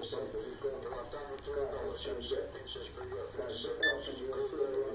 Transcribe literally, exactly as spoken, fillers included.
Santo, siccome la tanto, non c'è sempre io, se non si